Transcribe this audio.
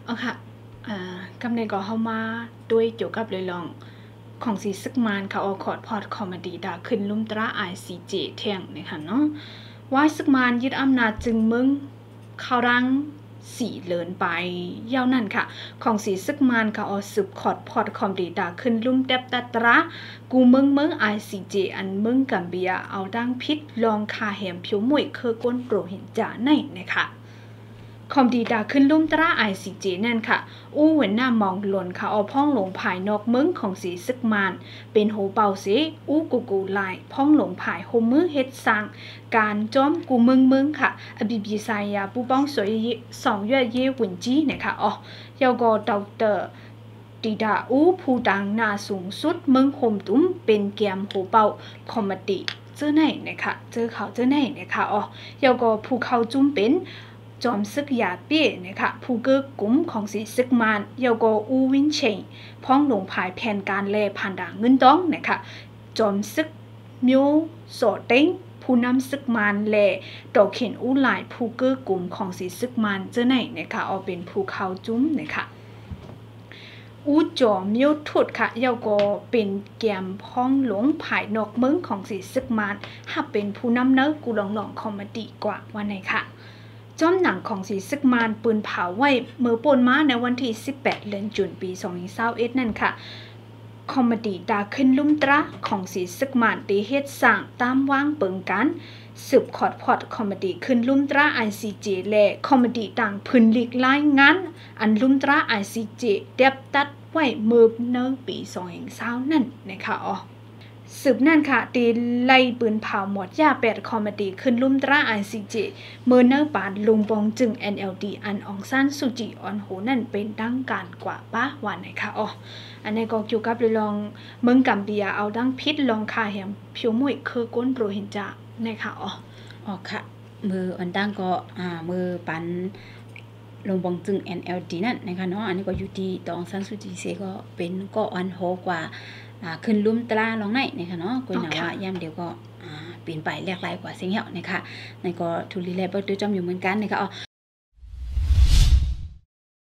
อ๋อค่ะกำเนิดก็เข้ามาด้วยเกี่ยวกับเรื่องของสีซึกมานค่ะออคอร์ดพอดคอมเมดี้ดาขึ้นลุ่มตรา ICJ เที่ยงนะคะเนาะว่าซึกมานยึดอำนาจจึงมึงเข้ารังสีเลินไปยาวนั่นค่ะของสีซึกมานค่ะออสืบคอร์ดพอดคอมเมดี้ดาขึ้นลุ่มเต็บตัตรากูมึง ICJ อันมึงกัมเบียเอาดังพิษลองคาแหมผิวมวยเคอก้นโปรเห็นจ่าในนะคะคอมดีดาขึ้นลุ่มตรา ICJ นั่นค่ะอู้เว้นหน้ามองหล่นค่ะเอาพ่องหลงภายนอกมึงของสีซึกมานเป็นโหเป่าเสอู้กูลายพ่องหลงภายโฮมือเฮ็ดสร้างการจ้อมกูมึงค่ะอบิบิไซยาผู้ป้องสวย2 月เยวินจีนะคะอ๋อยาวก็ดรดีดาอู้ผู้ดังหน้าสูงสุดมึงโฮมตุ้มเป็นเกมโหเป่าคอมเมดี้เจอไหนนะคะเจอเขาเจอไหนนะคะอ๋อยาวก็ผู้เขาจุ้มเป็นจอมซึกยาเปี้ยนะคะผู้เกิดกลุ่มของสีซึกมานเยาโกอูวินเชงพ้องหลงภายแผนการแลผ่านด่างเงินดองนะคะจอมซึกมิวโสเต็งผู้นำซึกมานแลดอกเข็นอู้หลายผู้เกิดกลุ่มของสีซึกมานเจ้าไหนนะคะเอาเป็นผู้เขาจุ้มนะคะอู้จอมิวทุดค่ะเยาโกเป็นแกมพ้องหลงภายนอกเมืองของสีซึกมานถ้าเป็นผู้นำเนื้อกูลองคอมเมดี้กว่าวันไหนค่ะจอมหนังของสีซึกมานปืนเผาไว้เมื่อปนมาในวันที่18 เดือนตุลาคมปี2021นั่นค่ะคอมเมดี้ดาขึ้นลุ่มตราของสีซึกมานตีเฮ็ดสร้างตามว่างเปิงกันสืบคอร์ดพอดคอมเมดี้ขึ้นลุ่มตรา ICJ และคอมเมดี้ต่างพื้นลีกรายงานอันลุ่มตรา ICJ เด็บตัดไว้เมื่อในปี2020นั่นนะคะอ๋อสืบนั่นค่ะตีไล่ปืนเผาหมดยา8คอมเมดี้ขึ้นลุ่มตรา ICJ เมื่อเนื้อปานลุงบองจึง NLD อันองซานสุจิออนโหนั่นเป็นดังการกว่าป้าวันไหนค่ะอ๋ออันนี้ก็เกี่ยวกับเรื่องเมืองกัมเบียเอาดังพิษลองคาแหมผิวมวยคือก้นโรฮิงญานะคะอ๋อค่ะมืออันดังก็มือปันลงบองจึง NLD นั่นนะคะเนาะอันนี้ก็อยู่ที่ตองซันสุจิเซก็เป็นก็อันโหกว่าขึ้นลุ่มตราลองไหนนะคะเนาะก็หนาว่ายามเดียวก็เปลี่ยนไปแหลกหลายกว่าเสียงเหี่ยวนะคะในก็ทุลีแลเปิดด้วยจอมอยู่เหมือนกันนะคะอ๋อ